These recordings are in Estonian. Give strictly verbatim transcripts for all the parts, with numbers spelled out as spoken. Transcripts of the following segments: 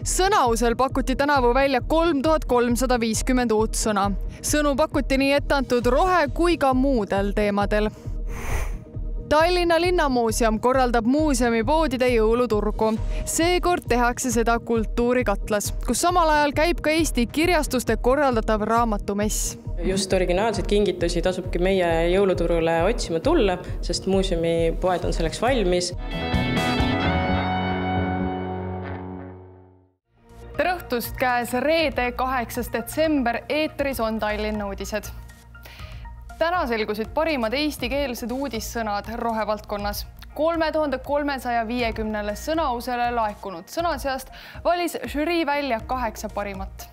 Sõnausel pakuti tänavu välja kolm tuhat kolmsada viiskümmend uut sõna. Sõnu pakuti nii etteantud rohe kui ka muudel teemadel. Tallinna Linnamuuseum korraldab muuseumipoodide jõuluturgu. Seekord tehakse seda Kultuurikatlas, kus samal ajal käib ka Eesti kirjastuste korraldatav raamatumess. Just originaalseid kingitusi tasubki meie jõuluturule otsima tulla, sest muuseumipoed on selleks valmis. Tere õhtust, käes reede kaheksas detsember, eetris on Tallinna uudised. Täna selgusid parimad eestikeelsed uudissõnad rohevaldkonnas. kolme tuhande kolmesaja viiekümnele sõnausele laekunud sõnaseast valis žürii välja kaheksa parimat.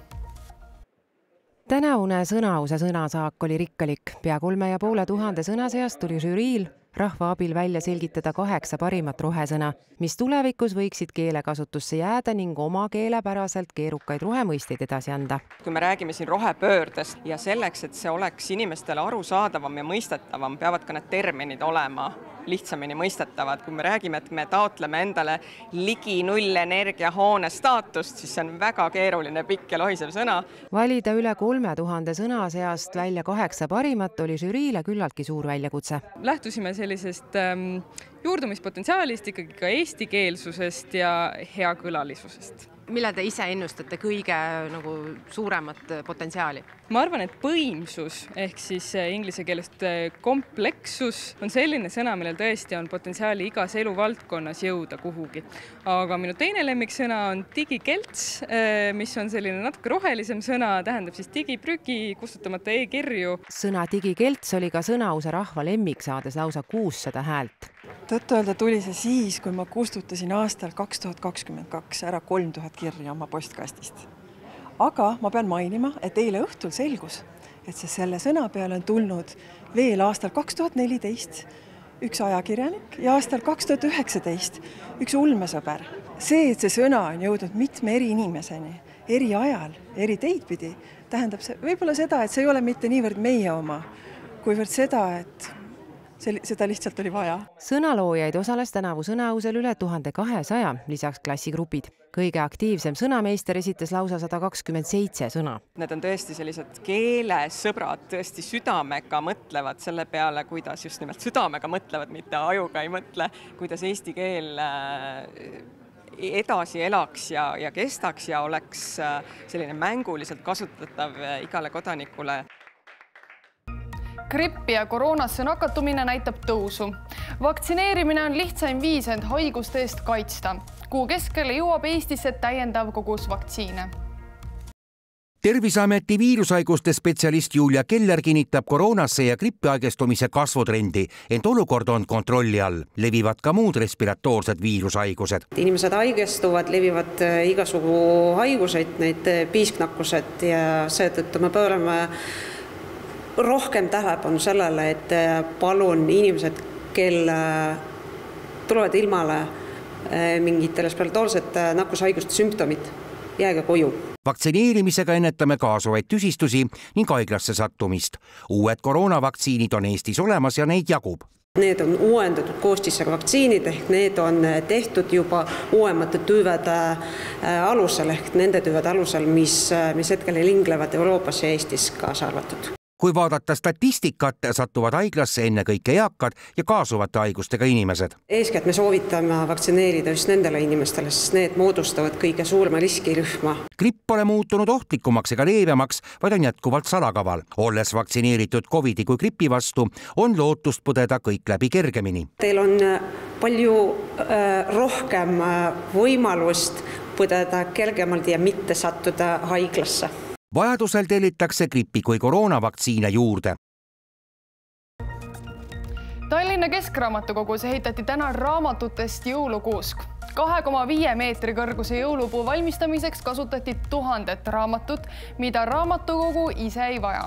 Tänavune sõnause sõnasaak oli rikkalik. Pea kolme ja poole tuhande sõna seast tuli žüriil rahva abil välja selgitada kaheksa parimat rohesõna, mis tulevikus võiksid keelekasutusse jääda ning oma keelepäraselt keerukaid rohemõisteid edasi anda. Kui me räägime siin rohepöördest ja selleks, et see oleks inimestele arusaadavam ja mõistetavam, peavad ka need terminid olema lihtsamini mõistetavad. Kui me räägime, et me taotleme endale ligi null energia hoone staatust, siis see on väga keeruline, pikk ja lohisev sõna. Valida üle kolme tuhande sõna seast välja kaheksa parimat oli žüriile küllaltki suur väljakutse. Lähtusime sellisest ähm, juurdumispotentsiaalist, ikkagi ka eestikeelsusest ja heakõlalisusest. Mille te ise ennustate kõige nagu, suuremat potentsiaali? Ma arvan, et põimsus ehk siis inglise keelest kompleksus on selline sõna, millel tõesti on potentsiaali igas eluvaldkonnas jõuda kuhugi. Aga minu teine lemmiksõna on digikelts, mis on selline natuke rohelisem sõna, tähendab siis digiprügi, kustutamata e-kirju. Sõna digikelts oli ka sõnause rahva lemmik, saades lausa kuussada häält. Tõtt-öelda tuli see siis, kui ma kustutasin aastal kaks tuhat kakskümmend kaks ära kolm tuhat kirja oma postkastist. Aga ma pean mainima, et eile õhtul selgus, et see selle sõna peale on tulnud veel aastal kaks tuhat neliteist üks ajakirjanik ja aastal kaks tuhat üheksateist üks ulmesõber. See, et see sõna on jõudnud mitme eri inimeseni, eri ajal, eri teidpidi, tähendab see võib-olla seda, et see ei ole mitte niivõrd meie oma, kuivõrd seda, et seda lihtsalt oli vaja. Sõnaloojaid osales tänavu sõnausel üle tuhande kahesaja, lisaks klassigrupid. Kõige aktiivsem sõnameister esitas lausa sada kakskümmend seitse sõna. Need on tõesti sellised keelesõbrad, tõesti südamega mõtlevad selle peale, kuidas just nimelt südamega mõtlevad, mitte ajuga ei mõtle, kuidas eesti keel edasi elaks ja, ja kestaks ja oleks selline mänguliselt kasutatav igale kodanikule. Grippi ja koroonasse nakatumine näitab tõusu. Vaktsineerimine on lihtsaim viis end haiguste eest kaitsta. Kuu keskele jõuab Eestisse täiendav kogus vaktsiine. Terviseameti viirushaiguste spetsialist Julia Keller kinnitab koroonasse ja grippiaigestumise kasvutrendi, ent olukord on kontrolli all. Levivad ka muud respiratoorsed viirushaigused. Inimesed haigestuvad, levivad igasugu haigused, need piisknakkused ja seetõttu me pöörame rohkem tähelepanu sellele, et palun inimesed, kel tulevad ilmale mingid respiratoorsete nakkushaiguste sümptomid, jääge koju. Vaktsineerimisega ennetame kaasuvaid tüsistusi ning haiglasse sattumist. Uued koroonavaktsiinid on Eestis olemas ja neid jagub. Need on uuendatud koostisega vaktsiinid ehk need on tehtud juba uuemate tüüvede alusel ehk nende tüüvede alusel, mis, mis hetkel linglevad Euroopas ja Eestis kaasa arvatud. Kui vaadata statistikat, satuvad haiglasse enne kõike eakad ja kaasuvate haigustega inimesed. Eeskätt me soovitame vaktsineerida just nendele inimestele, sest need moodustavad kõige suurema riskirühma. Gripp pole muutunud ohtlikumaks ega leebemaks, vaid on jätkuvalt salakaval. Olles vaktsineeritud covidi kui gripi vastu, on lootust põdeda kõik läbi kergemini. Teil on palju rohkem võimalust põdeda kergemalt ja mitte sattuda haiglasse. Vajadusel tellitakse grippi kui koroonavaktsiine juurde. Tallinna Keskraamatukogus ehitati täna raamatutest jõulukuusk. kahe koma viie meetri kõrguse jõulupuu valmistamiseks kasutati tuhandet raamatut, mida raamatukogu ise ei vaja.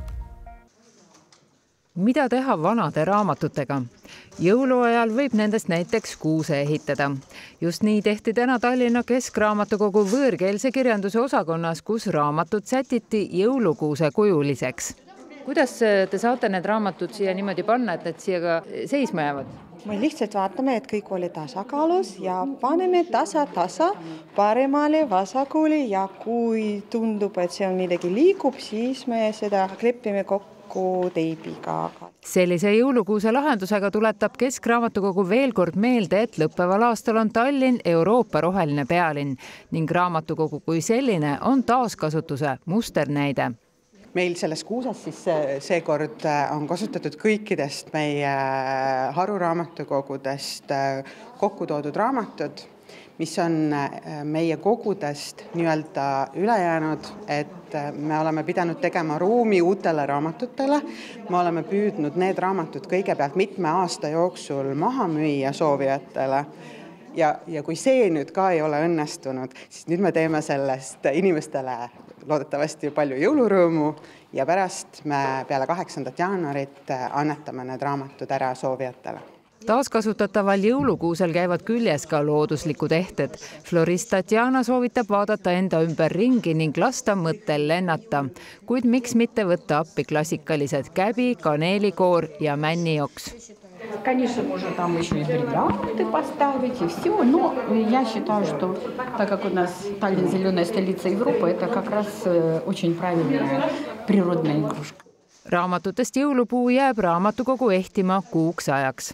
Mida teha vanade raamatutega? Jõuluajal võib nendest näiteks kuuse ehitada. Just nii tehti täna Tallinna Keskraamatukogu võõrkeelse kirjanduse osakonnas, kus raamatud sätiti jõulukuuse kujuliseks. Kuidas te saate need raamatud siia niimoodi panna, et need siia ka seisma jäävad? Me lihtsalt vaatame, et kõik oli tasakaalus ja paneme tasa-tasa paremale vasakule ja kui tundub, et see on midagi liigub, siis me seda klepime kokku teibiga. Sellise jõulukuuse lahendusega tuletab Keskraamatukogu veel kord meelde, et lõppeval aastal on Tallinn Euroopa roheline pealinn ning raamatukogu kui selline on taaskasutuse musternäide. Meil selles kuuses siis seekord on kasutatud kõikidest meie haruraamatukogudest kokku toodud raamatud, mis on meie kogudest nii-öelda ülejäänud, et me oleme pidanud tegema ruumi uutele raamatutele. Me oleme püüdnud need raamatud kõigepealt mitme aasta jooksul maha müüa soovijatele. Ja, ja kui see nüüd ka ei ole õnnestunud, siis nüüd me teeme sellest inimestele loodetavasti palju jõulurõõmu ja pärast me peale kaheksandat jaanuarit annetame need raamatud ära soovijatele. Taaskasutataval jõulukuusel käivad küljes ka looduslikud ehted. Florist Tatjana soovitab vaadata enda ümber ringi ning lasta mõttel lennata. Kuid miks mitte võtta appi klassikalised käbi, kaneelikoor ja männioks? Конечно, можно там еще и бриллианты поставить, и все. Но я считаю, что так как у нас Таллин зеленая столица Европы, это как раз очень правильная природная игрушка. Raamatutest jõulupuu jääb raamatukogu ehtima kuuks ajaks.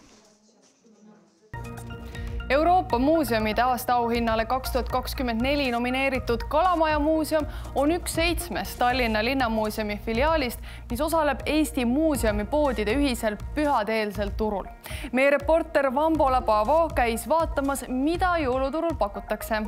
Euroopa muuseumide aasta auhinnale kaks tuhat kakskümmend neli nomineeritud Kalamaja muuseum on üks seitsmest Tallinna linnamuuseumi filiaalist, mis osaleb Eesti muuseumi poodide ühisel pühadeelsel turul. Meie reporter Vambola Paavo käis vaatamas, mida jõuluturul pakutakse.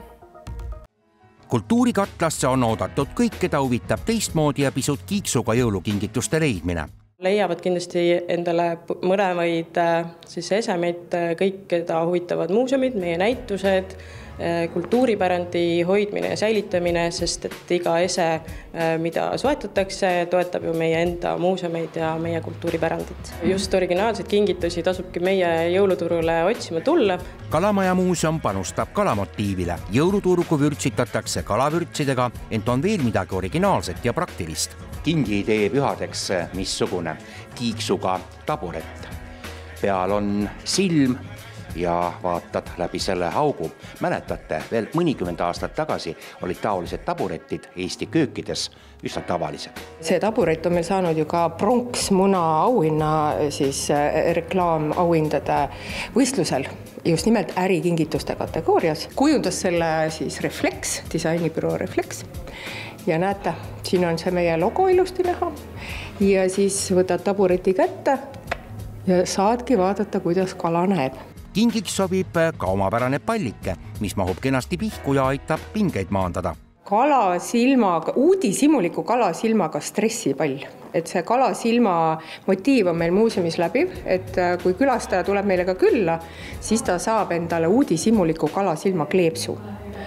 Kultuurikatlasse on oodatud kõik, keda huvitab teistmoodi ja pisut kiiksuga jõulukingituste leidmine. Leiavad kindlasti endale mõlemaid siis esemeid kõik, keda huvitavad muuseumid, meie näitused, kultuuripärandi hoidmine ja säilitamine, sest et iga ese, mida soetatakse, toetab ju meie enda muuseumeid ja meie kultuuripärandit. Just originaalseid kingitusi tasubki meie jõuluturule otsima tulla. Kalamaja muuseum panustab kalamotiivile. Jõuluturgu vürtsitatakse kalavürtsidega, ent on veel midagi originaalset ja praktilist. Kingi idee pühadeks missugune kiiksuga taburet. Peal on silm ja vaatad läbi selle augu. Mäletate, veel mõnikümmend aastat tagasi olid taolised taburetid Eesti köökides üsna tavalised. See taburet on meil saanud ju ka pronksmuna auhinna siis reklaamauhindade võistlusel, just nimelt ärikingituste kategoorias. Kujundas selle siis Reflex, disainibüroo Reflex. Ja näete, siin on see meie logo ilusti näha ja siis võtad tabureti kätte ja saadki vaadata, kuidas kala näeb. Kingiks sobib ka omapärane pallike, mis mahub kenasti pihku ja aitab pingeid maandada. Kalasilmaga, uudishimuliku kalasilmaga stressipall. Et see kalasilma motiiv on meil muuseumis läbi, et kui külastaja tuleb meile ka külla, siis ta saab endale uudishimuliku kalasilma kleepsu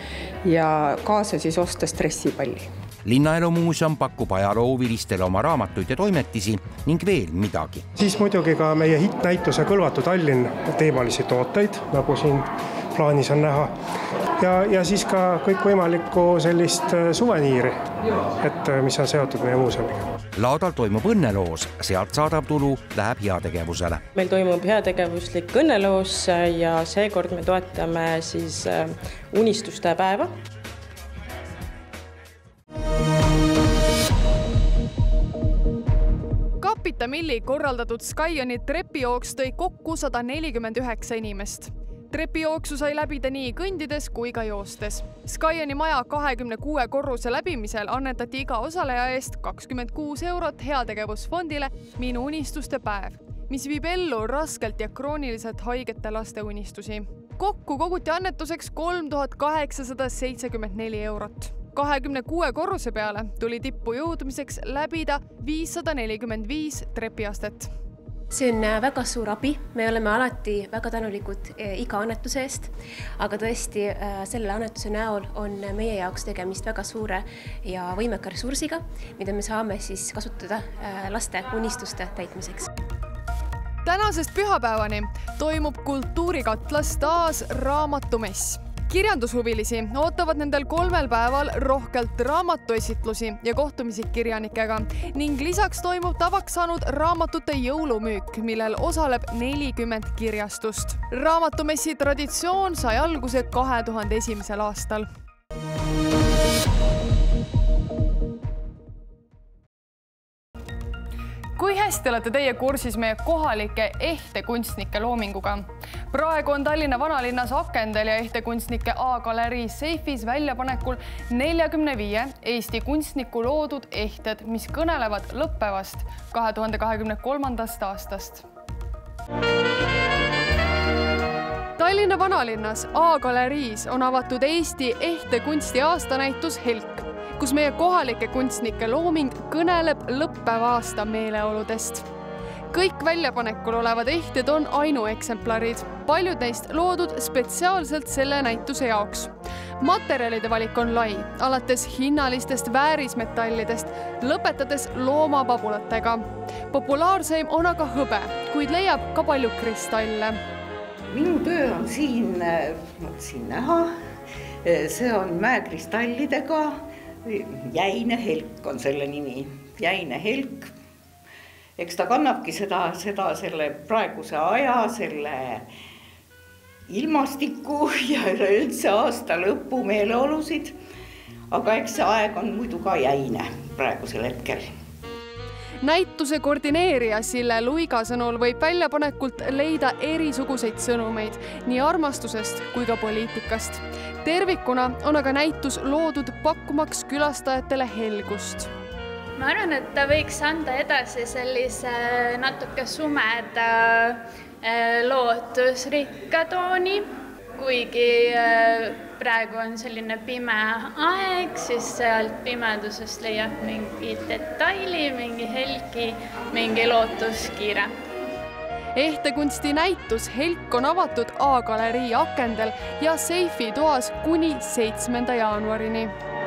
ja kaasa siis osta stressipalli. Linnaelumuuseum pakub ajaloovilistele oma raamatuid ja toimetisi ning veel midagi. Siis muidugi ka meie hittnäituse Kõlvatu Tallinn teemalisi tooteid, nagu siin plaanis on näha. Ja, ja siis ka kõik võimalikku sellist suveniiri, et mis on seotud meie muuseumiga. Laadal toimub õnneloos, sealt saadav tulu läheb heategevusele. Meil toimub heategevuslik õnneloos ja seekord me toetame siis unistuste päeva. Milli korraldatud Skyoni trepijooks tõi kokku sada nelikümmend üheksa inimest. Trepijooksu sai läbida nii kõndides kui ka joostes. Skyoni maja kahekümne kuue korruse läbimisel annetati iga osaleja eest kakskümmend kuus eurot heategevusfondile Minu unistuste päev, mis viib ellu raskelt ja krooniliselt haigete laste unistusi. Kokku koguti annetuseks kolm tuhat kaheksasada seitsekümmend neli eurot. kahekümne kuue korruse peale tuli tippu jõudmiseks läbida viissada nelikümmend viis trepiastet. See on väga suur abi, me oleme alati väga tänulikud iga annetuse eest, aga tõesti selle annetuse näol on meie jaoks tegemist väga suure ja võimeka ressursiga, mida me saame siis kasutada laste unistuste täitmiseks. Tänasest pühapäevani toimub Kultuurikatlas taas raamatumess. kirjandushuvilisi ootavad nendel kolmel päeval rohkelt raamatuesitlusi ja kohtumisi kirjanikega ning lisaks toimub tavaks saanud raamatute jõulumüük, millel osaleb nelikümmend kirjastust. Raamatumessi traditsioon sai alguse kahe tuhande esimesel aastal. Kui hästi olete teie kursis meie kohalike ehtekunstnike loominguga? Praegu on Tallinna vanalinnas Akendel ja ehtekunstnike A-galerii Seifis väljapanekul neljakümne viie Eesti kunstniku loodud ehted, mis kõnelevad lõppevast kahe tuhande kahekümne kolmandast aastast. Tallinna vanalinnas A-galeriis on avatud Eesti ehtekunsti aastanäitus Helk, kus meie kohalike kunstnike looming kõneleb lõppeva aasta meeleoludest. Kõik väljapanekul olevad ehted on ainueksemplarid, paljud neist loodud spetsiaalselt selle näituse jaoks. Materjalide valik on lai, alates hinnalistest väärismetallidest, lõpetades loomapabulatega. Populaarseim on aga hõbe, kuid leiab ka palju kristalle. Minu töö on siin, siin näha, see on mäekristallidega. Jäine Helk on selle nimi, Jäine Helk. Eks ta kannabki seda, seda selle praeguse aja, selle ilmastiku ja üleüldse aasta lõpu meeleolusid. Aga eks see aeg on muidu ka jäine praegusel hetkel. Näituse koordineerija Sille Luiga sõnul võib väljapanekult leida erisuguseid sõnumeid nii armastusest kui ka poliitikast. Tervikuna on aga näitus loodud pakkumaks külastajatele helgust. Ma arvan, et ta võiks anda edasi sellise natuke sumeda lootusrikka tooni, kuigi praegu on selline pime aeg, siis sealt pimedusest leiab mingi detaili, mingi helgi, mingi lootuskiire. Ehtekunsti näitus Helk on avatud A-galerii Akendel ja Seifi toas kuni seitsmenda jaanuarini.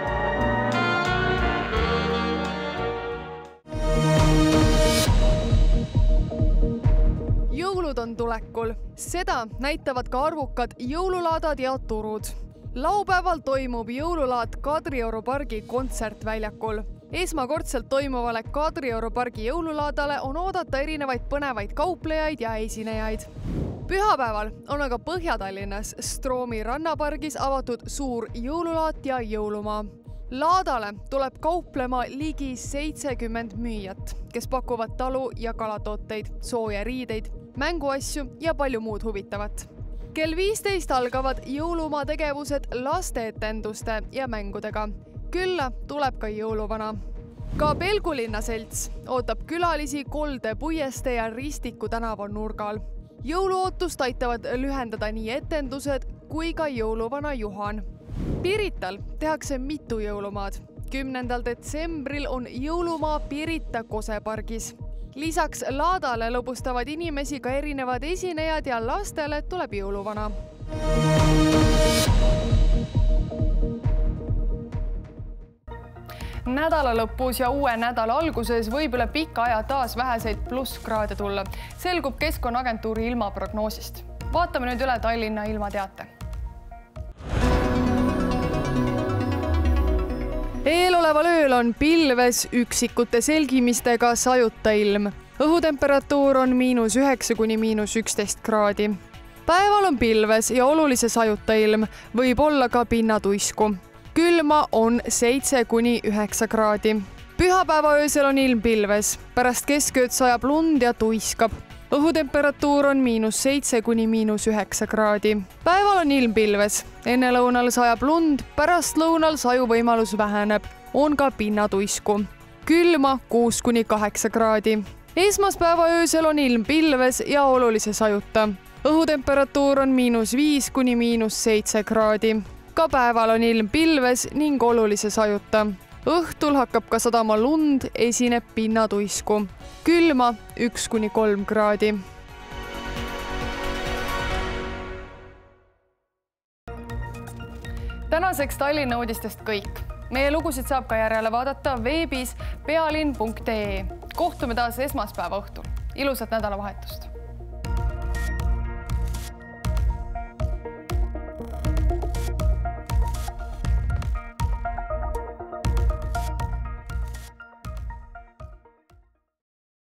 Jõulud on tulekul. Seda näitavad ka arvukad jõululaadad ja turud. Laupäeval toimub jõululaad Kadrioru pargi kontsertväljakul. Esmakordselt toimuvale Kadrioru pargi jõululaadale on oodata erinevaid põnevaid kauplejaid ja esinejaid. Pühapäeval on aga Põhja-Tallinnas Stroomi rannapargis avatud suur jõululaat ja jõulumaa. Laadale tuleb kauplema ligi seitsekümmend müüjat, kes pakuvad talu- ja kalatooteid, sooja riideid, mänguasju ja palju muud huvitavat. Kell viisteist algavad jõulumaa tegevused lasteetenduste ja mängudega. Külla tuleb ka jõuluvana. Ka Pelgulinna selts ootab külalisi Kolde puieste ja Ristiku tänava nurgal. Jõuluootust aitavad lühendada nii etendused kui ka jõuluvana Juhan. Pirital tehakse mitu jõulumaad. kümnendal detsembril on jõulumaa Pirita Kosepargis. Lisaks laadale lõbustavad inimesi ka erinevad esinejad ja lastele tuleb jõuluvana. Nädala lõpus ja uue nädala alguses võib üle pika aja taas väheseid plusskraade tulla. Selgub Keskkonnaagentuuri ilmaprognoosist. Vaatame nüüd üle Tallinna ilmateate. Eeloleval ööl on pilves üksikute selgimistega sajuta ilm. Õhutemperatuur on miinus üheksa kuni miinus üksteist kraadi. Päeval on pilves ja olulise sajuta ilm, võib olla ka pinnatuisku. Külma on seitse kuni üheksa kraadi. Pühapäeva öösel on ilm pilves, pärast keskööd sajab lund ja tuiskab. Õhutemperatuur on miinus seitse kuni miinus üheksa kraadi. Päeval on ilm pilves, enne lõunal sajab lund, pärast lõunal saju võimalus väheneb, on ka pinnatuisku. Külma kuus kuni kaheksa kraadi. Esmaspäeva öösel on ilm pilves ja olulise sajuta. Õhutemperatuur on miinus viis kuni miinus seitse kraadi. Ka päeval on ilm pilves ning olulise sajuta. Õhtul hakkab ka sadama lund, esineb pinnatuisku. Külma üks kuni kolm kraadi. Tänaseks Tallinna uudistest kõik. Meie lugusid saab ka järele vaadata veebis pealinn punkt ee. Kohtume taas esmaspäeva õhtul. Ilusat nädalavahetust!